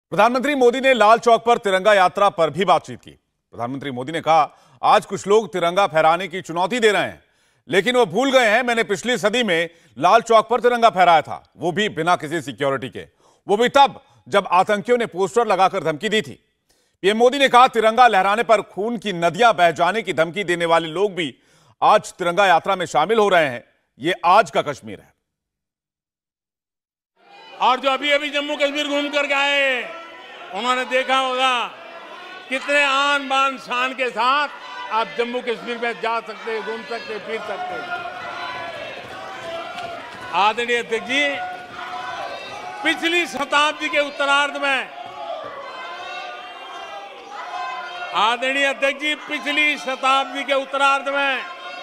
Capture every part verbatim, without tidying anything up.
प्रधानमंत्री मोदी ने लाल चौक पर तिरंगा यात्रा पर भी बातचीत की। प्रधानमंत्री मोदी ने कहा, आज कुछ लोग तिरंगा फहराने की चुनौती दे रहे हैं, लेकिन वो भूल गए हैं मैंने पिछली सदी में लाल चौक पर तिरंगा फहराया था, वो भी बिना किसी सिक्योरिटी के, वो भी तब जब आतंकियों ने पोस्टर लगाकर धमकी दी थी। पीएम मोदी ने कहा, तिरंगा लहराने पर खून की नदियां बह जाने की धमकी देने वाले लोग भी आज तिरंगा यात्रा में शामिल हो रहे हैं। ये आज का कश्मीर है। और जो अभी अभी जम्मू कश्मीर घूम कर गए, उन्होंने देखा होगा कितने आन बान शान के साथ आप जम्मू कश्मीर में जा सकते, घूम सकते, फिर सकते। आदरणीय अध्यक्ष जी, पिछली शताब्दी के उत्तरार्ध में आदरणीय अध्यक्ष जी पिछली शताब्दी के उत्तरार्ध में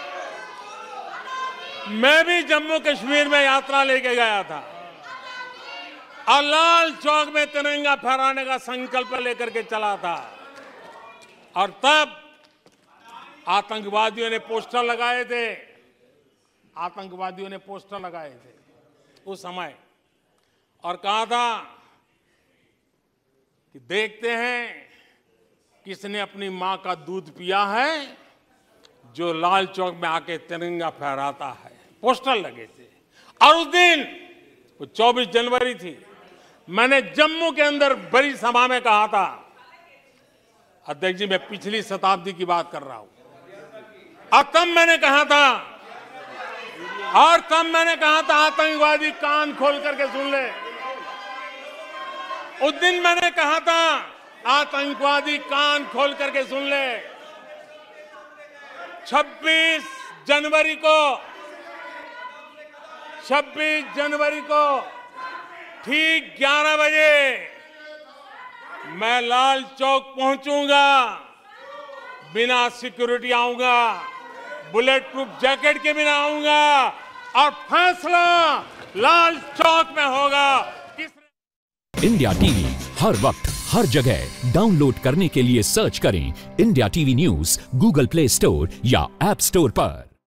मैं भी जम्मू कश्मीर में यात्रा लेके गया था और लाल चौक में तिरंगा फहराने का संकल्प लेकर के चला था। और तब आतंकवादियों ने पोस्टर लगाए थे आतंकवादियों ने पोस्टर लगाए थे उस समय, और कहा था कि देखते हैं किसने अपनी मां का दूध पिया है जो लाल चौक में आके तिरंगा फहराता है। पोस्टर लगे थे। और उस दिन वो चौबीस जनवरी थी, मैंने जम्मू के अंदर बड़ी सभा में कहा था, अध्यक्ष जी मैं पिछली शताब्दी की बात कर रहा हूं, और तब मैंने कहा था और तब मैंने कहा था आतंकवादी कान खोल करके सुन ले। उस दिन मैंने कहा था आतंकवादी कान खोल करके सुन ले। छब्बीस जनवरी को छब्बीस जनवरी को ठीक ग्यारह बजे मैं लाल चौक पहुंचूंगा, बिना सिक्योरिटी आऊंगा, बुलेट प्रूफ जैकेट के बिना आऊंगा, और फैसला लाल चौक में होगा। इंडिया टीवी हर वक्त हर जगह डाउनलोड करने के लिए सर्च करें India TV news Google Play Store या ऐप स्टोर पर।